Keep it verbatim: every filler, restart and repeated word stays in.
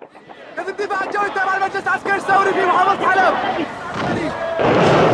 كيف الدفاع الجوي تابع المجلس العسكري الثوري في محافظة حلب.